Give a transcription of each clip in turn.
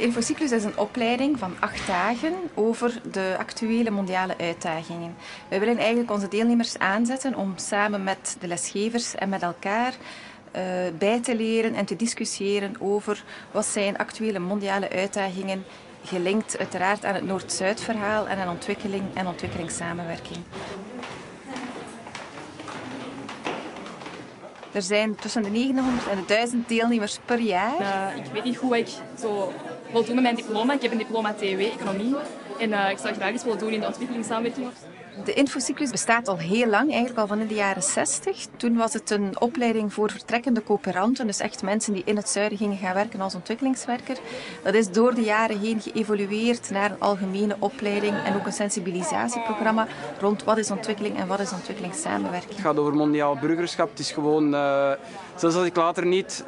Infocyclus is een opleiding van 8 dagen over de actuele mondiale uitdagingen. We willen eigenlijk onze deelnemers aanzetten om samen met de lesgevers en met elkaar bij te leren en te discussiëren over wat zijn actuele mondiale uitdagingen, gelinkt uiteraard aan het Noord-Zuid verhaal en aan ontwikkeling en ontwikkelingssamenwerking. Er zijn tussen de 900 en de 1000 deelnemers per jaar. Ik weet niet hoe ik zo wil doen met mijn diploma. Ik heb een diploma TW, economie. En ik zou graag eens willen doen in de ontwikkelingssamenwerking. De Infocyclus bestaat al heel lang, eigenlijk al van in de jaren 60. Toen was het een opleiding voor vertrekkende coöperanten, dus echt mensen die in het zuiden gingen gaan werken als ontwikkelingswerker. Dat is door de jaren heen geëvolueerd naar een algemene opleiding en ook een sensibilisatieprogramma rond wat is ontwikkeling en wat is ontwikkelingssamenwerking. Het gaat over mondiaal burgerschap. Het is gewoon, zelfs als ik later niet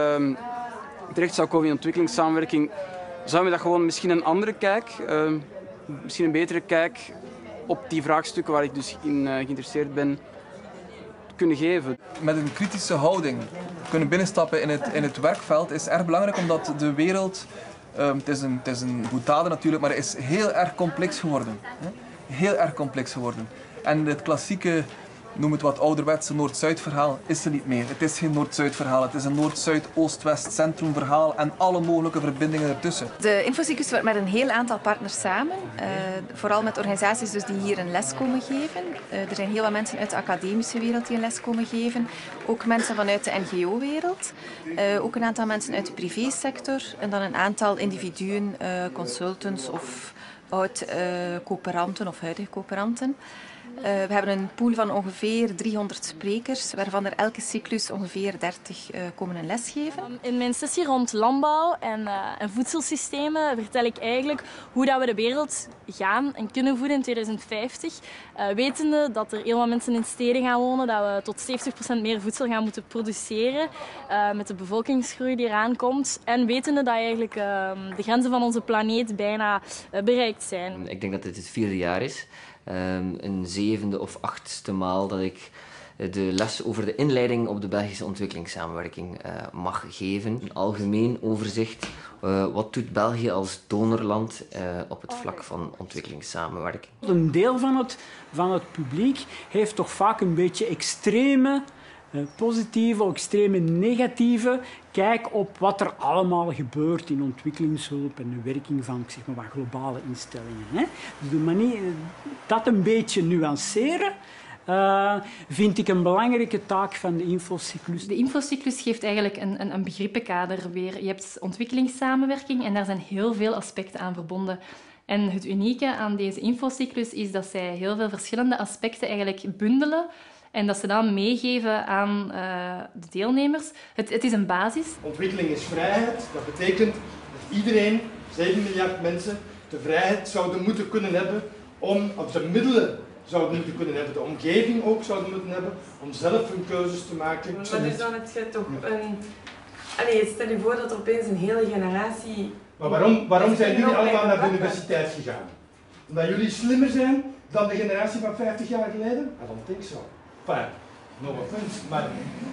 terecht zou komen in ontwikkelingssamenwerking, zou me dat gewoon misschien een andere kijk, misschien een betere kijk op die vraagstukken waar ik dus in geïnteresseerd ben, kunnen geven. Met een kritische houding kunnen binnenstappen in het werkveld is erg belangrijk, omdat de wereld, het is een boetade natuurlijk, maar het is heel erg complex geworden. Heel erg complex geworden. En het klassieke, noem het wat ouderwetse Noord-Zuid verhaal is er niet meer. Het is geen Noord-Zuid verhaal, het is een Noord-Zuid-Oost-West-Centrum verhaal en alle mogelijke verbindingen ertussen. De Infocyclus werkt met een heel aantal partners samen, vooral met organisaties dus die hier een les komen geven. Er zijn heel wat mensen uit de academische wereld die een les komen geven, ook mensen vanuit de NGO-wereld, ook een aantal mensen uit de privésector en dan een aantal individuen, consultants of oud-coöperanten of huidige coöperanten. We hebben een pool van ongeveer 300 sprekers, waarvan er elke cyclus ongeveer 30 komen een les geven. In mijn sessie rond landbouw en voedselsystemen vertel ik eigenlijk hoe dat we de wereld gaan en kunnen voeden in 2050. Wetende dat er heel wat mensen in steden gaan wonen, dat we tot 70% meer voedsel gaan moeten produceren met de bevolkingsgroei die eraan komt. En wetende dat eigenlijk de grenzen van onze planeet bijna bereikt zijn. Ik denk dat dit het 4e jaar is. Een 7e of 8e maal dat ik de les over de inleiding op de Belgische ontwikkelingssamenwerking mag geven. Een algemeen overzicht. Wat doet België als donorland op het vlak van ontwikkelingssamenwerking? Een deel van het publiek heeft toch vaak een beetje extreme positieve of extreme negatieve kijk op wat er allemaal gebeurt in ontwikkelingshulp en de werking van, van globale instellingen. Hè. Dus de manier dat een beetje nuanceren vind ik een belangrijke taak van de Infocyclus. De Infocyclus geeft eigenlijk een begrippenkader weer. Je hebt ontwikkelingssamenwerking en daar zijn heel veel aspecten aan verbonden. En het unieke aan deze Infocyclus is dat zij heel veel verschillende aspecten eigenlijk bundelen en dat ze dan meegeven aan de deelnemers. Het is een basis. Ontwikkeling is vrijheid. Dat betekent dat iedereen, 7 miljard mensen, de vrijheid zouden moeten kunnen hebben om, of de middelen zouden moeten kunnen hebben, de omgeving ook zouden moeten hebben, om zelf hun keuzes te maken. Maar dus dan heb je toch een... Allee, stel je voor dat er opeens een hele generatie... Maar waarom zijn jullie allemaal naar de universiteit gegaan? Omdat jullie slimmer zijn dan de generatie van 50 jaar geleden? I don't think so. Enfin, no offense, maar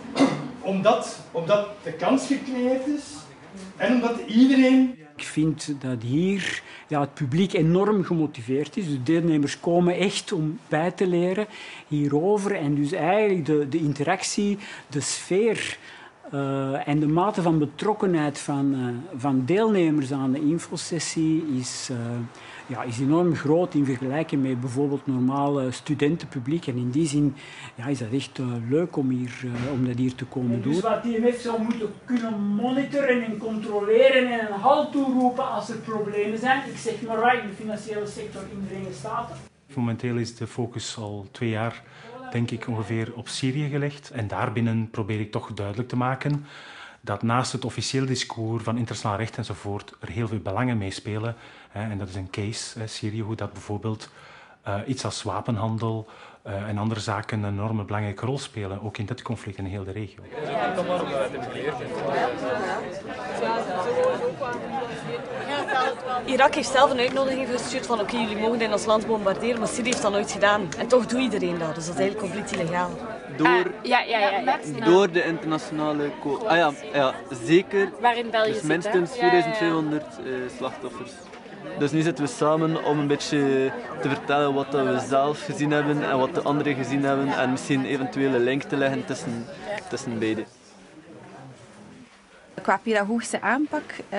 omdat de kans gecreëerd is en omdat iedereen... Ik vind dat hier het publiek enorm gemotiveerd is. De deelnemers komen echt om bij te leren hierover. En dus eigenlijk de interactie, de sfeer en de mate van betrokkenheid van deelnemers aan de infosessie is enorm groot in vergelijking met bijvoorbeeld normaal studentenpubliek. En in die zin is dat echt leuk om dat hier te komen doen. Dus wat IMF zou moeten kunnen monitoren en controleren en een halt toeroepen als er problemen zijn. Ik zeg maar in de financiële sector in de Verenigde Staten. Momenteel is de focus al 2 jaar, denk ik, ongeveer op Syrië gelegd. En daarbinnen probeer ik toch duidelijk te maken dat naast het officieel discours van internationaal recht enzovoort er heel veel belangen meespelen. En dat is een case, Syrië, hoe dat bijvoorbeeld iets als wapenhandel en andere zaken een enorme belangrijke rol spelen, ook in dit conflict in heel de regio. Ja, Irak heeft zelf een uitnodiging verstuurd van oké, jullie mogen in ons land bombarderen, maar Syrië heeft dat nooit gedaan. En toch doet iedereen dat, dus dat is eigenlijk compleet illegaal. Door de internationale zeker. Waarin België dus minstens 4200 slachtoffers. Dus nu zitten we samen om een beetje te vertellen wat we zelf gezien hebben en wat de anderen gezien hebben en misschien eventuele link te leggen tussen beide. Qua pedagogische aanpak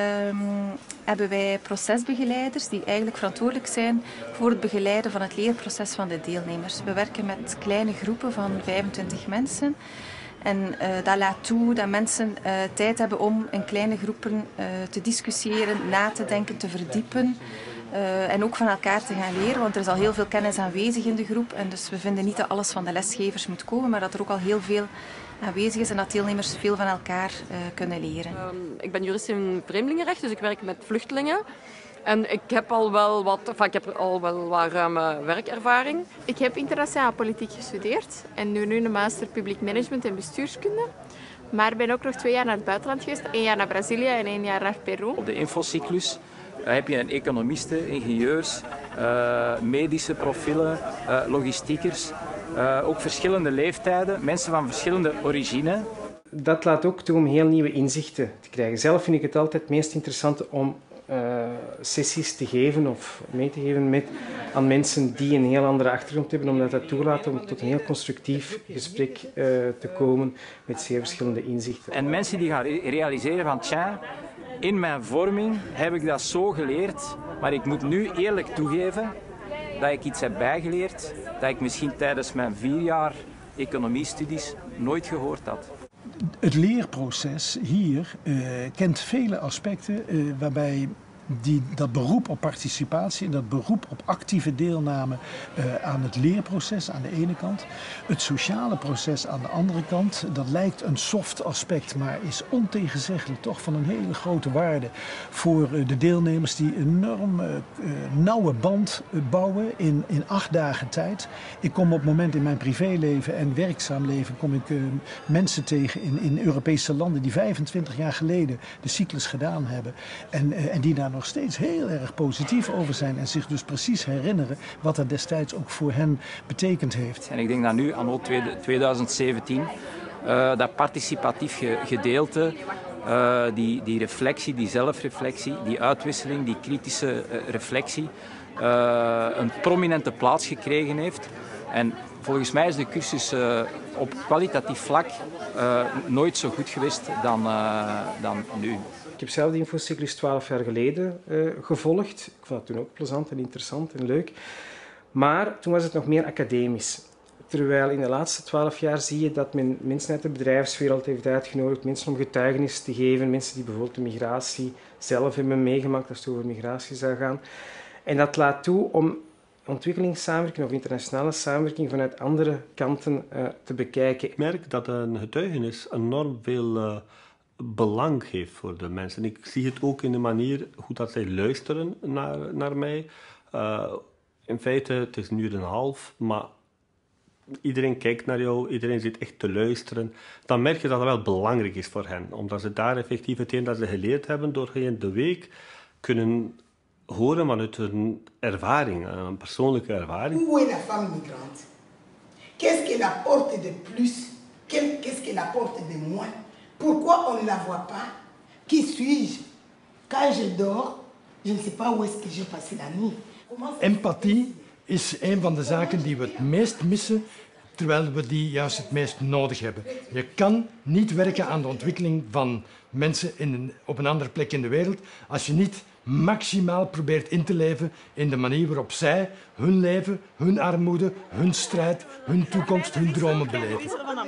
hebben wij procesbegeleiders die eigenlijk verantwoordelijk zijn voor het begeleiden van het leerproces van de deelnemers. We werken met kleine groepen van 25 mensen. En dat laat toe dat mensen tijd hebben om in kleine groepen te discussiëren, na te denken, te verdiepen. En ook van elkaar te gaan leren, want er is al heel veel kennis aanwezig in de groep. En dus we vinden niet dat alles van de lesgevers moet komen, maar dat er ook al heel veel aanwezig is en dat deelnemers veel van elkaar kunnen leren. Ik ben jurist in vreemdelingenrecht, dus ik werk met vluchtelingen. En ik heb al wel wat ruime werkervaring. Ik heb internationale politiek gestudeerd en doe nu een master public management en bestuurskunde. Maar ben ook nog 2 jaar naar het buitenland geweest. 1 jaar naar Brazilië en 1 jaar naar Peru. Op de infocyclus heb je economisten, ingenieurs, medische profielen, logistiekers. Ook verschillende leeftijden, mensen van verschillende origine. Dat laat ook toe om heel nieuwe inzichten te krijgen. Zelf vind ik het altijd het meest interessante om sessies te geven of mee te geven aan mensen die een heel andere achtergrond hebben, omdat dat toelaat om tot een heel constructief gesprek te komen met zeer verschillende inzichten. En mensen die gaan realiseren van tja, in mijn vorming heb ik dat zo geleerd, maar ik moet nu eerlijk toegeven dat ik iets heb bijgeleerd dat ik misschien tijdens mijn 4 jaar economiestudies nooit gehoord had. Het leerproces hier kent vele aspecten waarbij dat beroep op participatie en dat beroep op actieve deelname aan het leerproces aan de ene kant, het sociale proces aan de andere kant, dat lijkt een soft aspect, maar is ontegenzeggelijk toch van een hele grote waarde voor de deelnemers die een enorm nauwe band bouwen in 8 dagen tijd. Ik kom op het moment in mijn privéleven en werkzaam leven kom ik mensen tegen in Europese landen die 25 jaar geleden de cyclus gedaan hebben en die daar nog steeds heel erg positief over zijn en zich dus precies herinneren wat dat destijds ook voor hen betekend heeft. En ik denk dat nu, anno 2017, dat participatief gedeelte, die reflectie, die zelfreflectie, die uitwisseling, die kritische reflectie, een prominente plaats gekregen heeft. En volgens mij is de cursus op kwalitatief vlak nooit zo goed geweest dan nu. Ik heb zelf de infocyclus 12 jaar geleden gevolgd. Ik vond het toen ook plezant en interessant en leuk. Maar toen was het nog meer academisch. Terwijl in de laatste 12 jaar zie je dat men mensen uit de bedrijfswereld heeft uitgenodigd, mensen om getuigenis te geven, mensen die bijvoorbeeld de migratie zelf hebben meegemaakt als het over migratie zou gaan. En dat laat toe om ontwikkelingssamenwerking of internationale samenwerking vanuit andere kanten te bekijken. Ik merk dat een getuigenis enorm veel belang heeft voor de mensen. Ik zie het ook in de manier hoe dat zij luisteren naar mij. In feite, het is 1,5 uur, maar iedereen kijkt naar jou, iedereen zit echt te luisteren. Dan merk je dat het wel belangrijk is voor hen, omdat ze daar effectief hetgeen dat ze geleerd hebben doorheen de week kunnen horen vanuit hun ervaring, een persoonlijke ervaring. Où est la femme migrante? Qu'est-ce qu'elle apporte de plus? Qu'est-ce qu'elle apporte de moins? Pourquoi on ne la voit pas? Qui suis-je? Quand je dors, je ne sais pas où est-ce que j'ai passé la nuit. Empathie is een van de zaken die we het meest missen, terwijl we die juist het meest nodig hebben. Je kan niet werken aan de ontwikkeling van mensen op een andere plek in de wereld als je niet maximaal probeert in te leven in de manier waarop zij hun leven, hun armoede, hun strijd, hun toekomst, hun dromen beleven.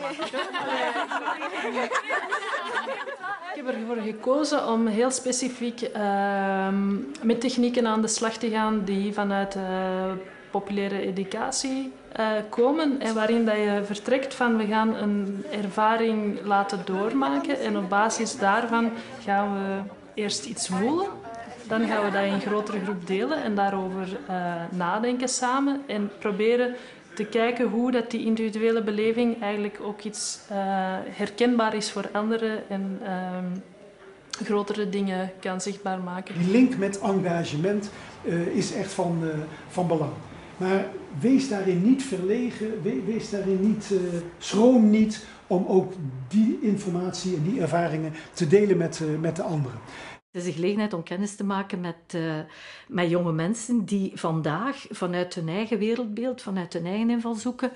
Ik heb ervoor gekozen om heel specifiek met technieken aan de slag te gaan die vanuit populaire educatie komen en waarin dat je vertrekt van we gaan een ervaring laten doormaken en op basis daarvan gaan we eerst iets voelen. Dan gaan we dat in een grotere groep delen en daarover nadenken samen en proberen te kijken hoe dat die individuele beleving eigenlijk ook iets herkenbaar is voor anderen en grotere dingen kan zichtbaar maken. Die link met engagement is echt van belang. Maar wees daarin niet verlegen, wees daarin niet, schroom niet om ook die informatie en die ervaringen te delen met de anderen. Het is een gelegenheid om kennis te maken met jonge mensen die vandaag vanuit hun eigen wereldbeeld, vanuit hun eigen invalshoeken,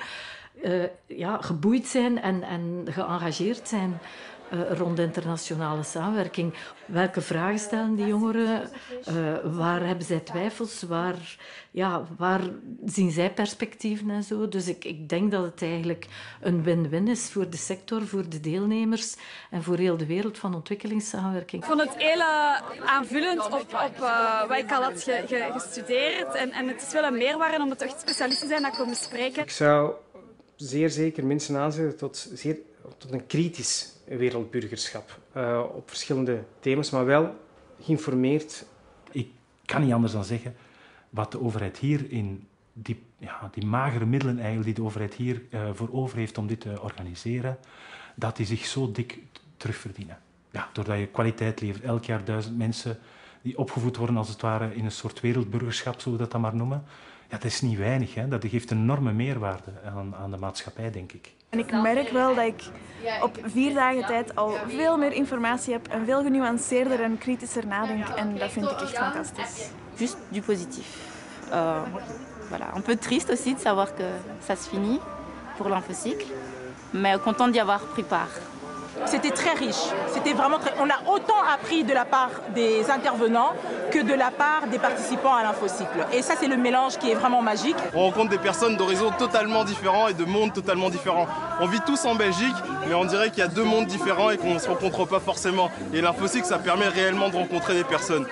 geboeid zijn en geëngageerd zijn rond internationale samenwerking. Welke vragen stellen die jongeren? Waar hebben zij twijfels? Waar zien zij perspectieven en zo? Dus ik denk dat het eigenlijk een win-win is voor de sector, voor de deelnemers en voor heel de wereld van ontwikkelingssamenwerking. Ik vond het heel aanvullend op wat ik al had gestudeerd. En het is wel een meerwaarde omdat er echt specialisten zijn dat komen spreken. Ik zou zeer zeker mensen aanzetten tot een kritisch wereldburgerschap op verschillende thema's, maar wel geïnformeerd. Ik kan niet anders dan zeggen, wat de overheid hier in die magere middelen eigenlijk die de overheid hier voor over heeft om dit te organiseren, dat die zich zo dik terugverdienen. Ja, doordat je kwaliteit levert, elk jaar 1000 mensen die opgevoed worden als het ware in een soort wereldburgerschap, zullen we dat dan maar noemen. Ja, dat is niet weinig, hè. Dat geeft een enorme meerwaarde aan de maatschappij, denk ik. En ik merk wel dat ik op 4 dagen tijd al veel meer informatie heb en veel genuanceerder en kritischer nadenk. En dat vind ik echt fantastisch. Juste du positif. Voilà. Un peu triste aussi de savoir que ça se finit pour l'infocycle, mais content d'y avoir pris part. C'était très riche. C'était vraiment très... On a autant appris de la part des intervenants que de la part des participants à l'infocycle. Et ça, c'est le mélange qui est vraiment magique. On rencontre des personnes d'horizons totalement différents et de mondes totalement différents. On vit tous en Belgique, mais on dirait qu'il y a 2 mondes différents et qu'on ne se rencontre pas forcément. Et l'infocycle, ça permet réellement de rencontrer des personnes.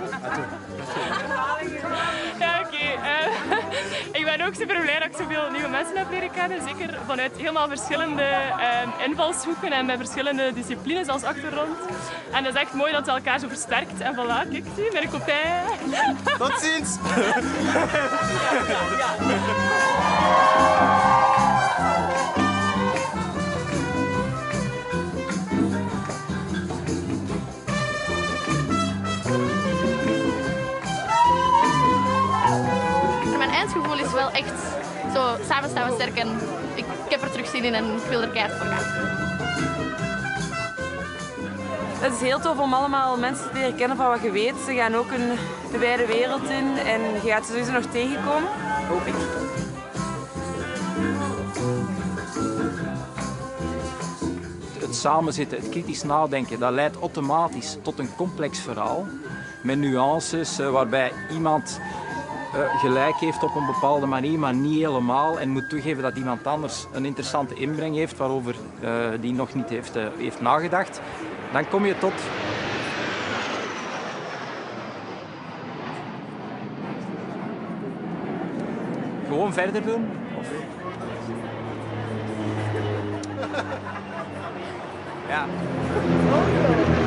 Ik ben ook super blij dat ik zoveel nieuwe mensen heb leren kennen. Zeker vanuit helemaal verschillende invalshoeken en met verschillende disciplines als achtergrond. En dat is echt mooi dat het elkaar zo versterkt. En voilà, kijk, zie, mijn copain. Tot ziens! Het gevoel is wel echt zo, samen staan we sterk en ik heb er terug zin in en ik wil er keihard voor gaan. Het is heel tof om allemaal mensen te leren kennen van wat je weet. Ze gaan ook de wijde wereld in en je gaat ze sowieso nog tegenkomen, hoop ik. Het samenzitten, het kritisch nadenken, dat leidt automatisch tot een complex verhaal met nuances waarbij iemand gelijk heeft op een bepaalde manier, maar niet helemaal. En moet toegeven dat iemand anders een interessante inbreng heeft waarover die nog niet heeft nagedacht. Dan kom je tot... Gewoon verder doen? Of... Ja.